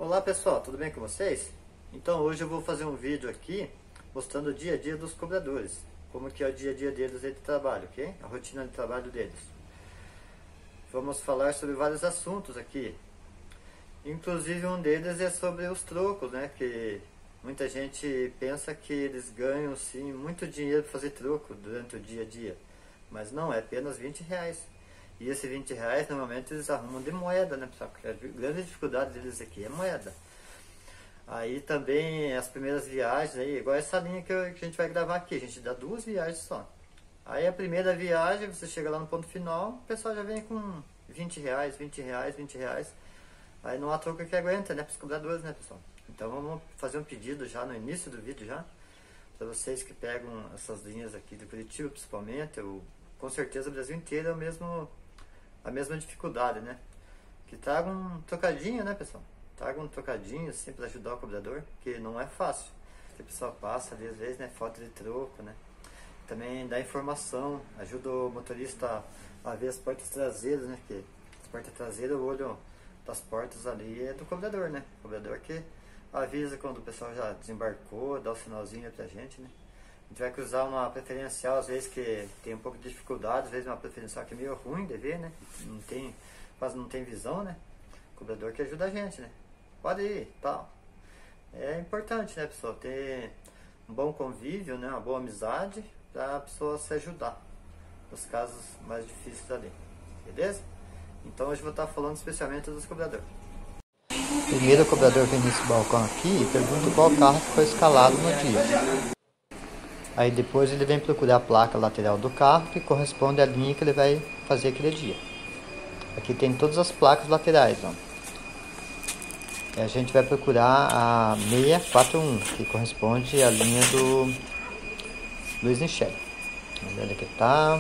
Olá pessoal, tudo bem com vocês? Então hoje eu vou fazer um vídeo aqui mostrando o dia a dia dos cobradores, como que é o dia a dia deles aí de trabalho, ok? A rotina de trabalho deles. Vamos falar sobre vários assuntos aqui, inclusive um deles é sobre os trocos, né? Que muita gente pensa que eles ganham sim muito dinheiro para fazer troco durante o dia a dia, mas não, é apenas R$20. E esses R$20 normalmente eles arrumam de moeda, né, pessoal? Porque a grande dificuldade deles aqui é moeda. Aí também as primeiras viagens, aí, igual essa linha que a gente vai gravar aqui, a gente dá 2 viagens só. Aí a primeira viagem, você chega lá no ponto final, o pessoal já vem com R$20, R$20. Aí não há troca que aguenta, né, para os cobradores, né, pessoal? Então vamos fazer um pedido já no início do vídeo já, para vocês que pegam essas linhas aqui de Curitiba principalmente, com certeza o Brasil inteiro é a mesma dificuldade, né? Que traga um trocadinho, né, pessoal? Traga um trocadinho, assim, para ajudar o cobrador, que não é fácil. A pessoa passa ali, às vezes, né, falta de troco, né? Também dá informação, ajuda o motorista a ver as portas traseiras, né? Que as portas traseiras, o olho das portas ali é do cobrador, né? O cobrador que avisa quando o pessoal já desembarcou, dá o sinalzinho pra gente, né? A gente vai cruzar uma preferencial, às vezes que tem um pouco de dificuldade, às vezes uma preferencial que é meio ruim de ver, né? Quase não tem visão, né? O cobrador que ajuda a gente, né? Pode ir, tal. É importante, né, pessoal? Ter um bom convívio, né? Uma boa amizade para a pessoa se ajudar nos casos mais difíceis ali. Beleza? Então hoje eu vou estar falando especialmente dos cobradores. Primeiro o cobrador vem nesse balcão aqui e pergunta qual carro que foi escalado no dia. Aí depois ele vem procurar a placa lateral do carro que corresponde à linha que ele vai fazer aquele dia. Aqui tem todas as placas laterais, ó. E a gente vai procurar a 641, que corresponde à linha do Luiz Michel. Onde é que tá?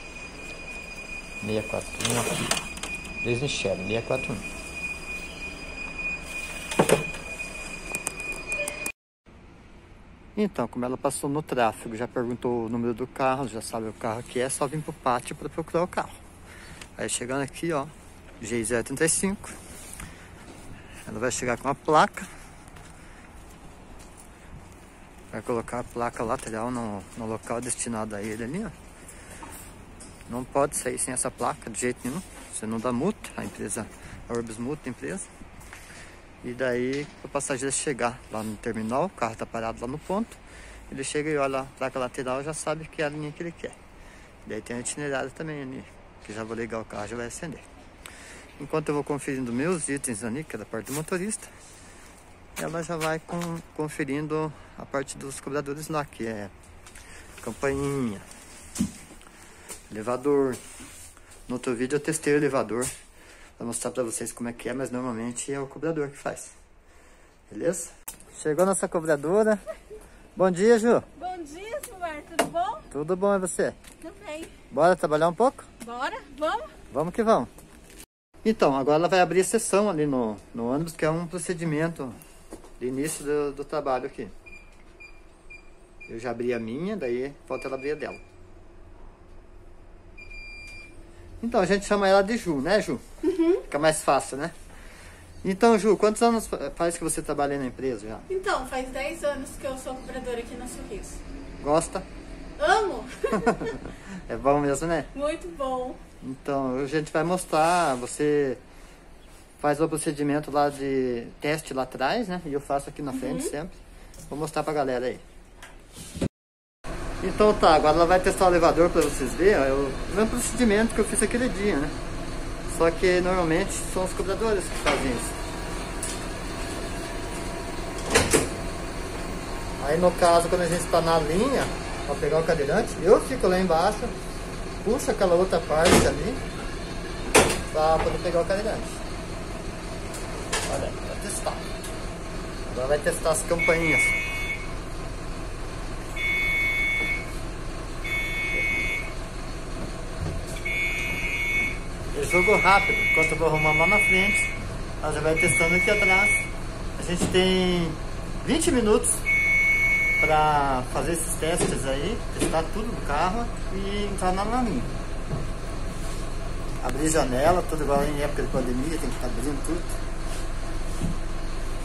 641 aqui. Luiz Michel, 641. Então, como ela passou no tráfego, já perguntou o número do carro, já sabe o carro que é, só vir pro pátio para procurar o carro. Aí chegando aqui, ó, G035, ela vai chegar com a placa, vai colocar a placa lateral no local destinado a ele ali, ó. Não pode sair sem essa placa de jeito nenhum, você não dá multa, a Orbis multa a empresa. E daí o passageiro chegar lá no terminal, o carro está parado lá no ponto, ele chega e olha a placa lateral, já sabe que é a linha que ele quer. Daí tem a itinerário também ali, que já vou ligar o carro, já vai acender. Enquanto eu vou conferindo meus itens ali, que é da parte do motorista, ela já vai conferindo a parte dos cobradores lá, que é campainha, elevador. No outro vídeo eu testei o elevador, para mostrar para vocês como é que é, mas normalmente é o cobrador que faz. Beleza? Chegou nossa cobradora. Bom dia, Ju. Bom dia, Silmar. Tudo bom? Tudo bom, e você? Tudo bem. Bora trabalhar um pouco? Bora? Vamos? Vamos que vamos. Então, agora ela vai abrir a sessão ali no ônibus, que é um procedimento de início do trabalho aqui. Eu já abri a minha, daí falta ela abrir a dela. Então, a gente chama ela de Ju, né, Ju? Uhum. Fica mais fácil, né? Então, Ju, quantos anos faz que você trabalha na empresa já? Então, faz 10 anos que eu sou cobradora aqui na Sorriso. Gosta? Amo! É bom mesmo, né? Muito bom. Então, a gente vai mostrar, você faz o procedimento lá de teste lá atrás, né? E eu faço aqui na frente sempre. Vou mostrar pra galera aí. Então tá, agora ela vai testar o elevador pra vocês verem, ó, é o mesmo procedimento que eu fiz aquele dia, né? Só que normalmente são os cobradores que fazem isso. Aí no caso, quando a gente está na linha, para pegar o cadeirante, eu fico lá embaixo, puxo aquela outra parte ali, para poder pegar o cadeirante. Olha aí, vai testar. Agora vai testar as campainhas. É jogo rápido, enquanto eu vou arrumar lá na frente, ela já vai testando aqui atrás. A gente tem 20 minutos para fazer esses testes aí, testar tudo do carro e entrar na linha. Abrir janela, tudo igual em época de pandemia, tem que estar abrindo tudo.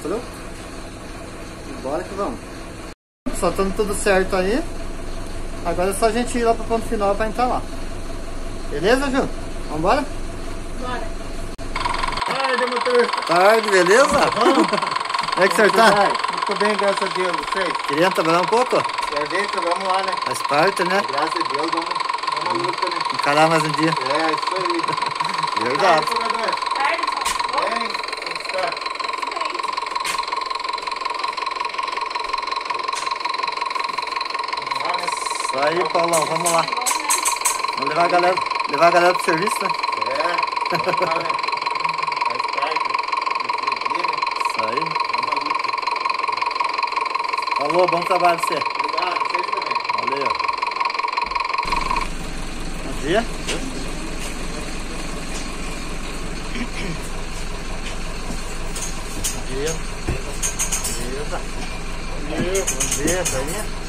mostrou. E bora que vamos. Só estando tudo certo aí. Agora é só a gente ir lá pro ponto final pra entrar lá. Beleza, Ju? Vambora? Bora. Tarde, motorista. Tarde, beleza? Vamos? Como é que o senhor tá? Muito bem, graças a Deus. Vocês? Queria trabalhar um pouco? Quer ver? Então vamos lá, né? Faz parte, né? Graças a Deus, vamos na luta, né? Encarar mais um dia. É, isso aí. Verdade. Jogador. Tarde, só. Bem, como está? Vamos lá, né? Isso aí, Paulão, vamos lá. Vamos levar a galera pro serviço, né? É, vamos lá, né? Faz parte. Dia, né? Isso aí. Vamos na luta. Falou, bom trabalho pra você. Obrigado, vocês também. Valeu. Bom dia. Bom dia. Beleza. Bom dia, tá aí?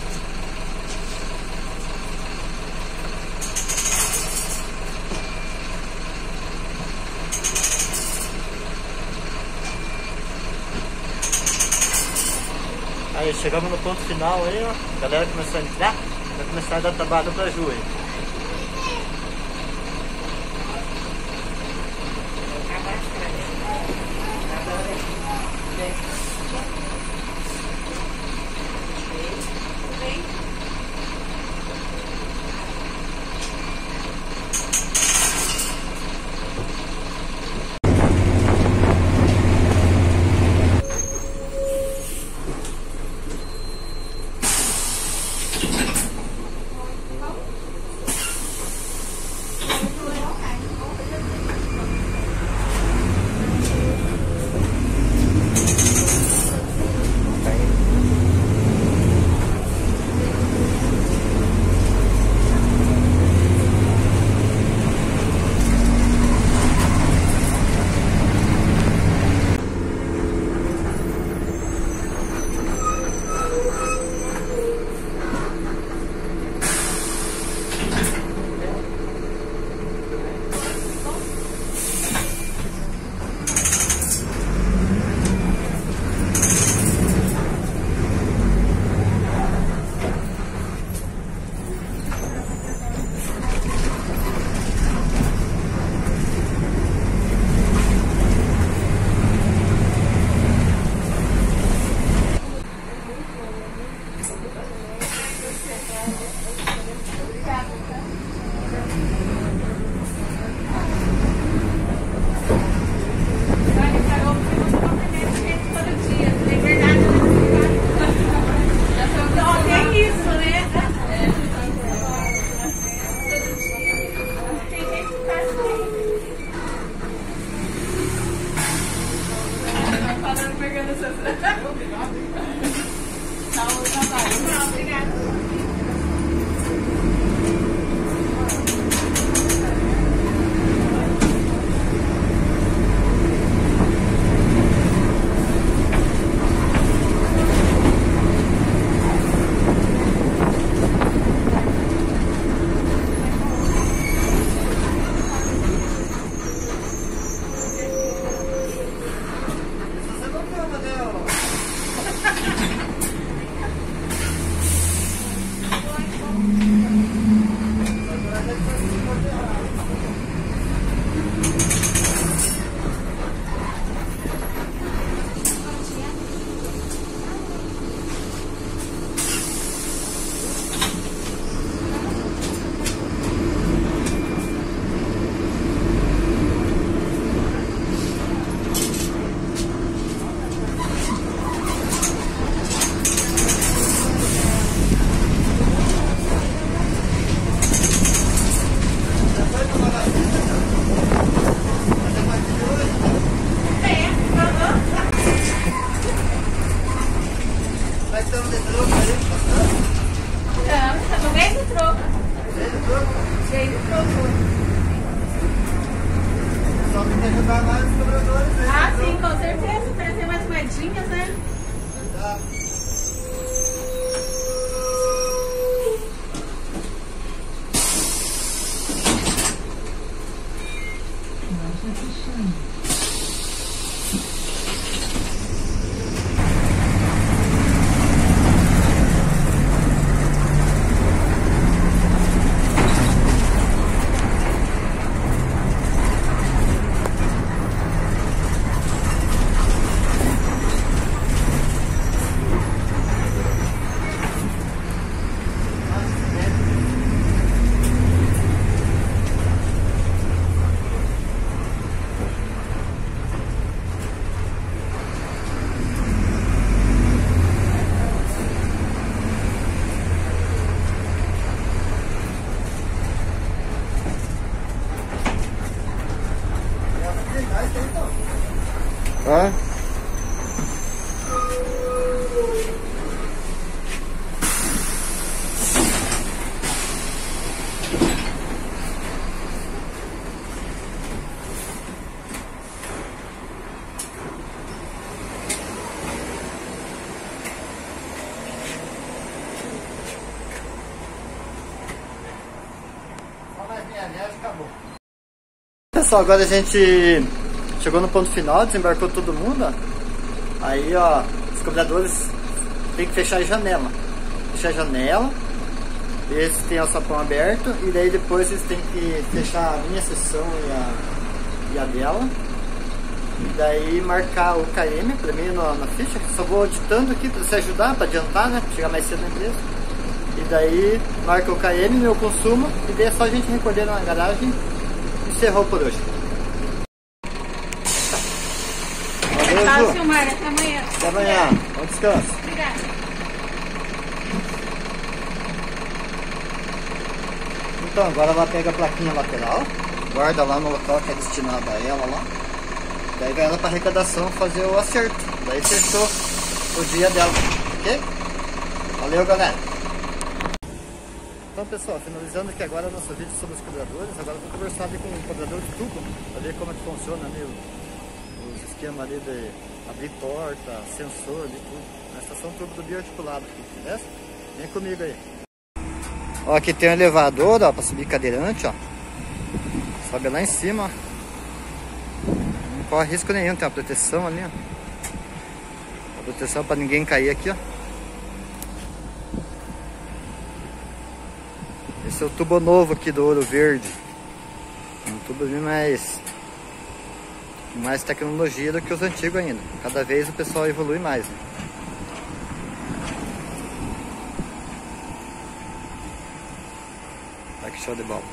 Aí, chegamos no ponto final aí, ó. A galera começou a entrar, vai começar a dar trabalho pra Ju aí. Ah, sim, com certeza. Trazer mais moedinhas, né? pessoal, agora a gente chegou no ponto final, desembarcou todo mundo, ó. Aí, ó, os cobradores tem que fechar a janela. Fechar a janela, eles têm o sapão aberto, e daí depois eles têm que fechar a minha seção e a dela. E daí marcar o KM pra mim na ficha. Só vou ditando aqui pra você ajudar, pra adiantar, né? Pra chegar mais cedo na empresa. E daí marca o KM, meu consumo, e daí é só a gente recolher na garagem e encerrou por hoje. Valeu, Tchau, Ju. Silmar. Até amanhã. Até amanhã. Bom descanso. Obrigada. Então, agora ela pega a plaquinha lateral, guarda lá no local que é destinado a ela lá. Daí vai ela para arrecadação fazer o acerto. Daí fechou o dia dela, ok? Valeu, galera! Então, pessoal, finalizando aqui agora o nosso vídeo sobre os cobradores. Agora vou conversar ali com o cobrador de tubo, para ver como é que funciona ali os esquemas ali de abrir porta, sensor ali, tudo. Na estação tubo do bioarticulado aqui, beleza? Vem comigo aí. Ó, aqui tem um elevador, ó, para subir cadeirante, ó. Sobe lá em cima, ó. Não corre risco nenhum, tem uma proteção ali, ó. Uma proteção para ninguém cair aqui, ó. Esse é o tubo novo aqui do Ouro Verde. Um tubo bem mais tecnologia do que os antigos ainda. Cada vez o pessoal evolui mais, né? Olha que show de bola.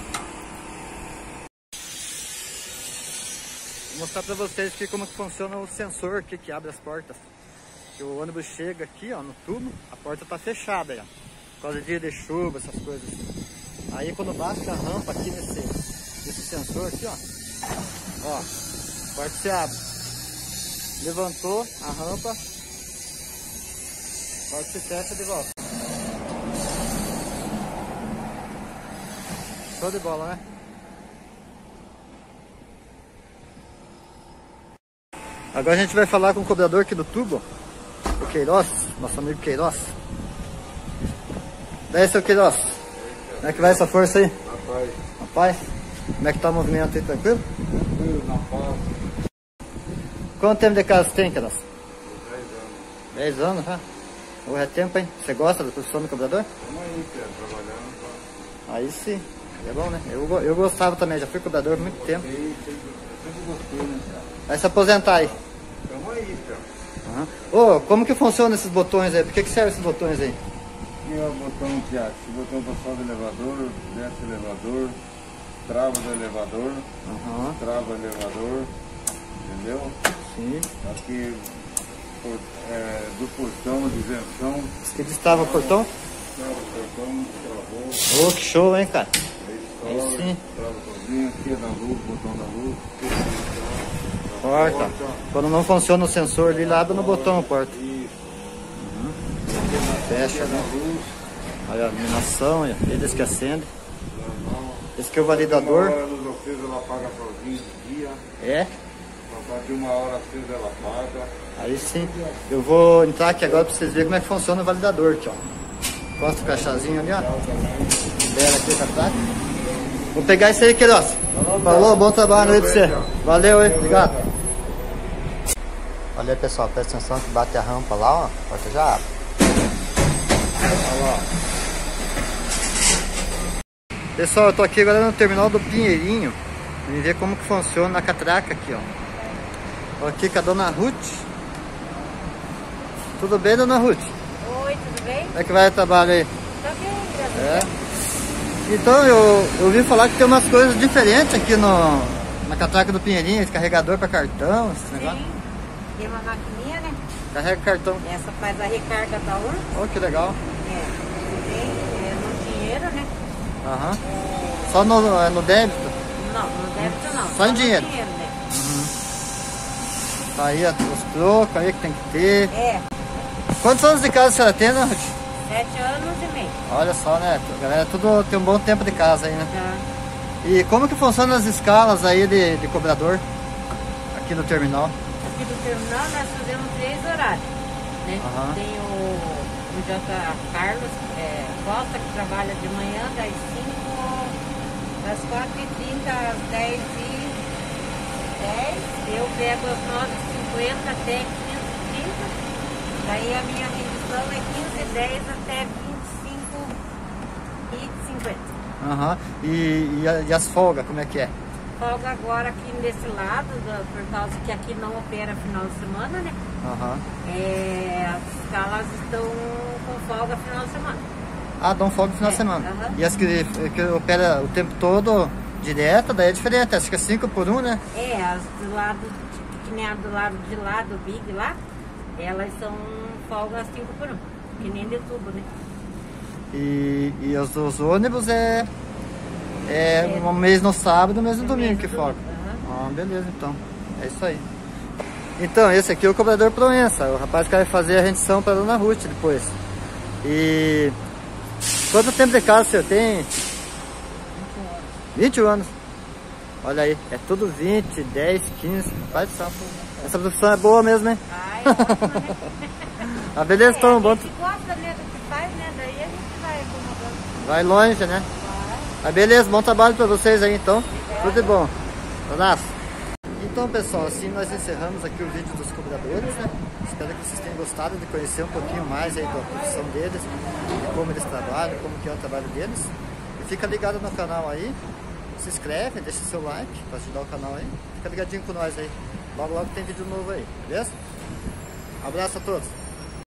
Vou mostrar pra vocês aqui como que funciona o sensor aqui que abre as portas. Que o ônibus chega aqui, ó, no tubo, a porta tá fechada aí, ó. Por causa de dia de chuva, essas coisas assim. Aí quando baixa a rampa aqui nesse sensor aqui, ó, a porta se abre. Levantou a rampa, a porta se fecha de volta. Show de bola, né? Agora a gente vai falar com o cobrador aqui do tubo, o Queiroz, nosso amigo Queiroz. Daí, seu Queiroz, como é que vai essa força aí? Rapaz, como é que tá o movimento aí, tranquilo? Tranquilo, na paz. Quanto tempo de casa você tem, Queiroz? 10 anos. 10 anos, já? Hoje é tempo, hein? Você gosta da profissão do cobrador? Estamos aí, trabalhando. Aí sim, é bom, né? Eu gostava também, já fui cobrador há muito tempo. Eu sempre gostei, né, cara? Vai se aposentar aí. Estamos aí, cara. Ô, como que funciona esses botões aí? Por que servem esses botões aí? Aqui é o botão que acha. O botão para sobe o elevador, desce o elevador, trava do elevador, trava o elevador, entendeu? Sim. Aqui do portão de isenção, Esse aqui destrava o portão? trava o portão, travou, Ô, que show, hein, cara? aí Aí sim. trava sozinho, aqui é da luz, botão da luz, Porta. Quando não funciona o sensor ali, abre no botão a porta. isso, Fecha, né? luz, Olha a iluminação, olha, eles que acende. normal. Esse aqui é o Uma validador. hora a luz acesa ela apaga sozinha de dia, É, passar de 1 hora acesa ela apaga. aí sim. Eu vou entrar aqui agora pra vocês verem como é que funciona o validador aqui, ó. Encosta o crachazinho ali, ó. Libera aqui o catraca. Vou pegar isso aí, Queiroz. Falou, bom trabalho aí pra você. Valeu aí, obrigado. Olha aí, pessoal, presta atenção que bate a rampa lá, ó. A porta já abre. Olha lá, ó. Pessoal, eu tô aqui agora no terminal do Pinheirinho. Vamos ver como que funciona a catraca aqui, ó. Tô aqui com a dona Ruth. Tudo bem, dona Ruth? Oi, tudo bem? Como é que vai o trabalho aí? Tá bem, graças a É. Deus. Então, eu ouvi falar que tem umas coisas diferentes aqui na catraca do Pinheirinho, esse carregador para cartão, esse negócio. Sim. Tem uma maquininha, né? Carrega cartão. Essa faz a recarga da urna. Oh, que legal. Tem no dinheiro, né? Aham. Só no débito? Não, no débito não. Só em dinheiro? No dinheiro, né? Tá aí os trocos aí que tem que ter. É, Quantos anos de casa a senhora tem, né, Ruth? 7 anos e meio. Olha só, né? A galera tudo tem um bom tempo de casa aí, né? Tá. E como que funcionam as escalas aí de cobrador aqui no terminal? Aqui do terminal nós fazemos 3 horários, né? Aham. Tem o J. Carlos Costa, que trabalha de manhã das 4h30 às 10h30. eu pego as 9,50 até 15,30. Daí a minha redução é 15,10 até 25,50. Aham. E as folgas, como é que é? Folga agora aqui nesse lado, por causa que aqui não opera final de semana, né? Aham. As escalas estão com folga final de semana. Ah, dão folga no final de semana. Aham. E as que opera o tempo todo direto, daí é diferente, acho que é 5 por 1, né? As do lado, que nem a do lado de lá, do Big lá, elas são folga 5 por 1, que nem de tubo, né? E os dos ônibus é um mês no sábado, um mês no domingo que folga. Aham. Ah, beleza, então. É isso aí. Então, esse aqui é o cobrador Proença. O rapaz que vai fazer a rendição para a Dona Ruth depois. E quanto tempo de casa o senhor tem? 21 anos. Olha aí, é tudo 20, 10, 15, pai do céu. Essa profissão é boa mesmo, hein? Ah, é ótimo, né? Ah, beleza, então, A bom. gente gosta, né, do que faz, né? Daí a gente vai acomodando. Vai longe, né? Ah, beleza, bom trabalho para vocês aí, então. Tudo de bom. Abraço. Então, pessoal, assim nós encerramos aqui o vídeo dos cobradores, né? Espero que vocês tenham gostado de conhecer um pouquinho mais aí da profissão deles, de como eles trabalham, como que é o trabalho deles. E fica ligado no canal aí, se inscreve, deixa seu like para ajudar o canal aí. Fica ligadinho com nós aí. Logo, logo tem vídeo novo aí, beleza? Abraço a todos.